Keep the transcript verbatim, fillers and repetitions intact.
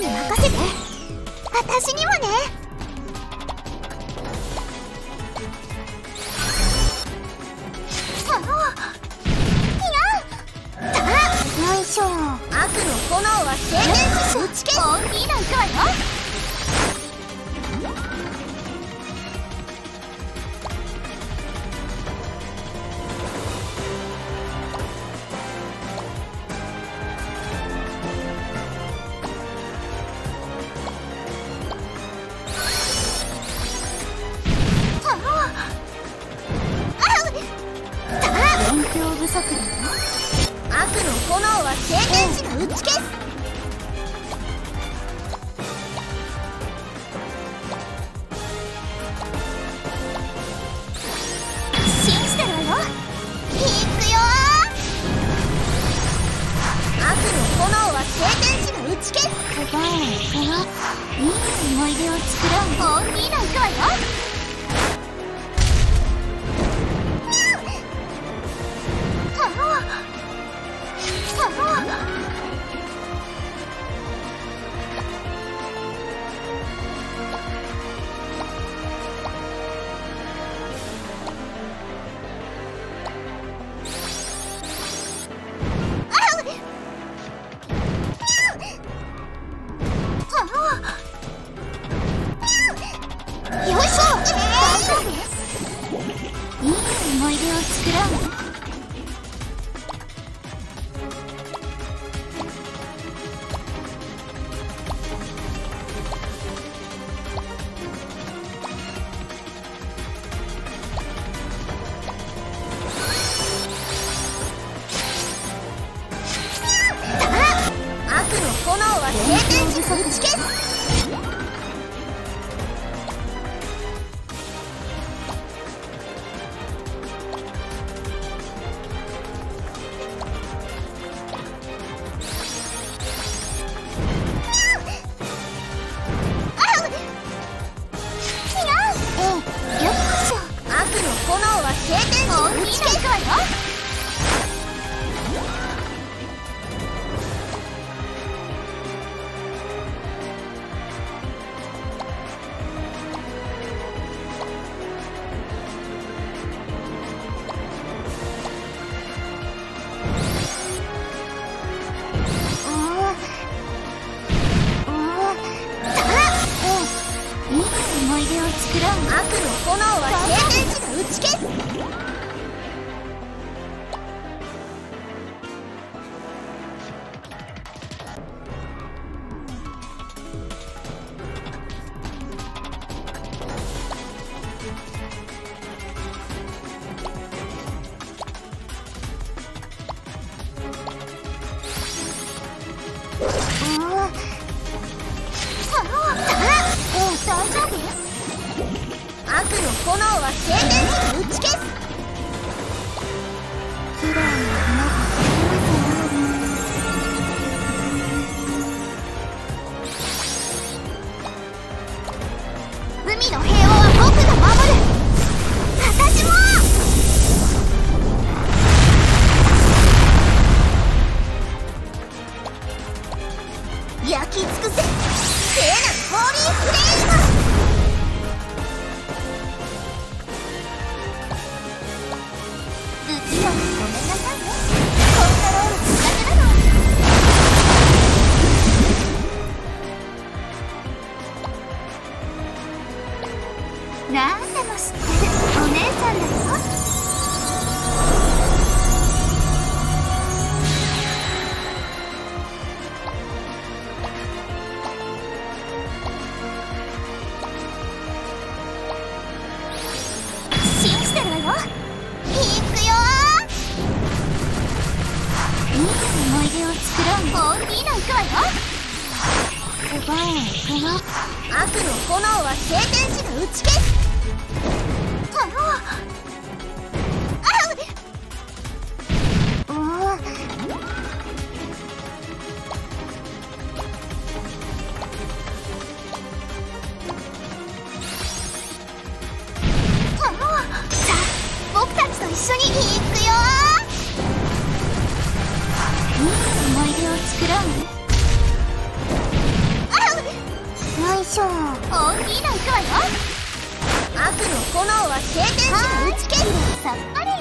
に任せて。私にもね。よいしょ。悪の炎は静電気打ち消す。本気なんかわよ。勉強不足だよ。悪の炎は静電子が打ち消す。信じてるわよ。いくよ。悪の炎は静電子が打ち消す。すごいすごい。いい思い出を作ろう。本気なんかわよ。よいしょ。大丈夫。いい思い出を作ろう。悪の炎は静電子が打ち消す。炎は静電子を打ち消すわよ。いい思い出を作ろう。悪の炎は静電子が打ち消す。大丈夫？悪の炎は静電子が打ち消す。きれいな花が咲きますよ。海の平和は僕が守る。私も。焼き尽くせ。聖なるホーリーフレーム。不器用にごめんなさいね。コントロール苦手なの。なんでも知ってるお姉さんだよ。信じてるわよ。いくよ。いい思い出を作ろう。本気なんかわよ。すごいすごい。悪の炎は静電子が打ち消す。あのあうお僕たちと一緒に行くよ。いい思い出を作ろうね。あ大きいの行くわよ。悪の炎は聖天使が打ち消す。さっぱり